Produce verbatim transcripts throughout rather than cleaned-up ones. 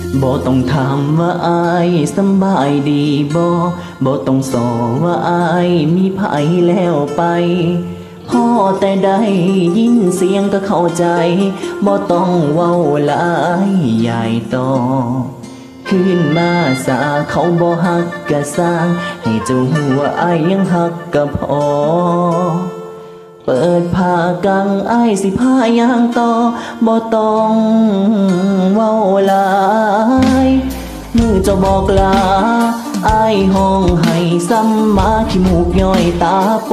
บ่ต้องถามว่าอายสำบายดีบ่บ่ต้องสอว่าอายมีไผแล้วไปพ่อแต่ได้ยินเสียงก็เข้าใจบ่ต้องเว้าหลายใหญ่ต่อคืนมาสาเขาบ่ฮักกะสร้างให้เจ้าหัวอายยังฮักกะพอเปิดผ้ากังอายสิพายางต่อบ่ต้องเว้าหลายมือเจ้าบอกลาอายห้องให้ซ้ำมาขี้มูกย่อยตาโป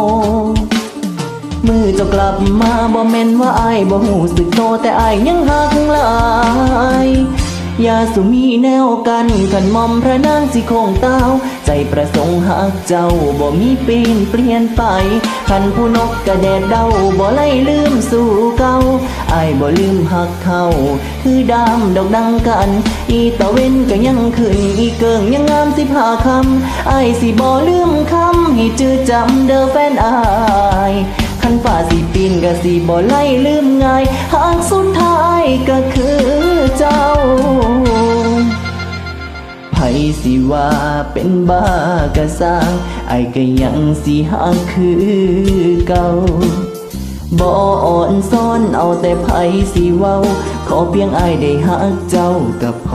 มือเจ้ากลับมาบ่แม่นว่าอายบ่หูสึกโตแต่อายยังฮักหลายอย่าสุมีแนวกันขันมอมพระนางสิคงเต้าใจประสงค์หักเจ้าบ่มีปีนเปลี่ยนไปขันผู้นกกระแดดเดาบ่ไล่ลืมสู่เก่าอายบ่ลืมหักเขาคือดามดอกดังกันอีตะเว้นก็ยังขึ้นอีเกิงยังงามสิพาคำอายสิบ่ลืมคำให้จืดจำเด้อแฟนอายขันฝ่าสิปีนก็สิบ่ไล่ลืมง่ายหากสุดท้ายก็คือเจ้าไผสิว่าเป็นบ้ากะสร้างไอ้ก็ยังสิหักคือเก่าบ่อ่อนซ้อนเอาแต่ไผสิเว้าขอเพียงไอ้ได้หักเจ้าก็พ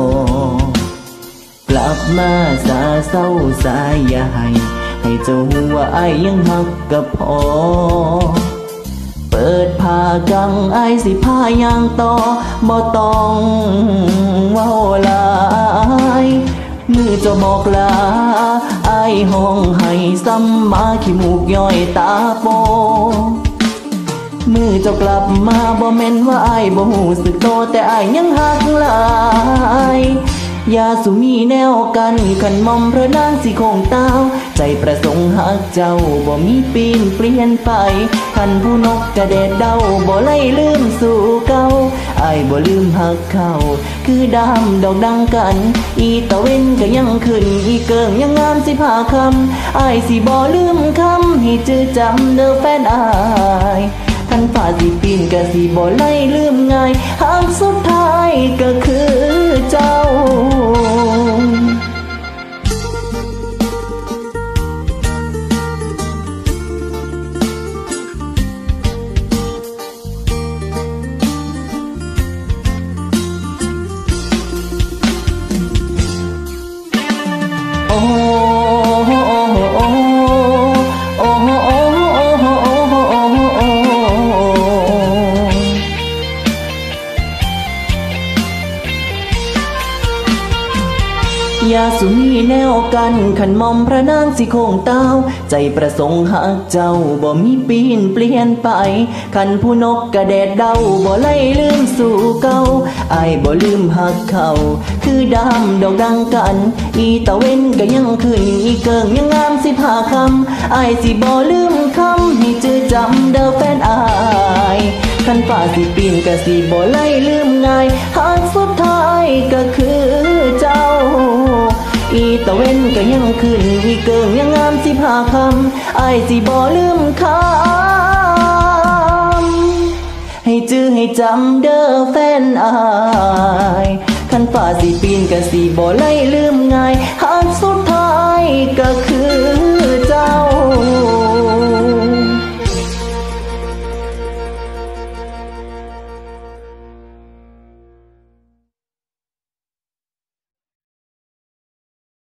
อกลับมาสาเศร้าสายอย่าให้ให้เจ้าหัวไอ้ยังหักก็พอเปิดผ้ากังไอ้สิผ้ายางต่อบ่ต้องเว้าหลายมือจะบอกลาไอ้ห้องให้ซ้ำมาขี้มูกย่อยตาโปมือจะกลับมาบ่แม่นว่าไอ้บ่หูสึกโตแต่ไอ้ยังหักหลายอย่าสุมีแนวกันขันมอมพระนางสิคงเต้าใจประสงค์หักเจ้าบ่มีปีนเปลี่ยนไปขันผู้นกกระเด็ดเดาบ่ไล่ลืมสู่เก่าไอ้บ่ลืมหักเขาคือดามดอกดังกันอีตะเว้นก็ยังขึ้นอีเกิงยังงามสิพาคำไอ้สิบ่ลืมคำให้จืดจำเด้อแฟนอายขันฝ่าสิปีนก็สิบ่ไล่ลืมง่ายหากสุดท้ายก็คือเจ้าโอ้โอ้โอ้โอ้โอ้โอ้อย่าสุมีแนวกันขันมอมพระนางสิคงเต้าใจประสงค์หักเจ้าบ่มีปีนเปลี่ยนไปขันผู้นกกระแดดเดาบ่ไล่ลืมสู่เก่าไอ้บ่ลืมหักเขาคือดามดอกดังกันอีตะเว้นก็ยังขึ้นอีเกิงยังงามสิพาคำไอ้สิบ่ลืมคำให้จืดจำเด้อแฟนอายขันฝ่าสิปีนก็สิบ่ไล่ลืมง่ายหากสุดท้ายก็คือเจ้าอีตะเว้นก็ยังขึ้นอีเกิงยังงามสิพาคำไอ้สิบ่ลืมคำให้จื้อให้จำเด้อแฟนอายขันฝ่าสิปีนก็สิบ่ไล่ลืม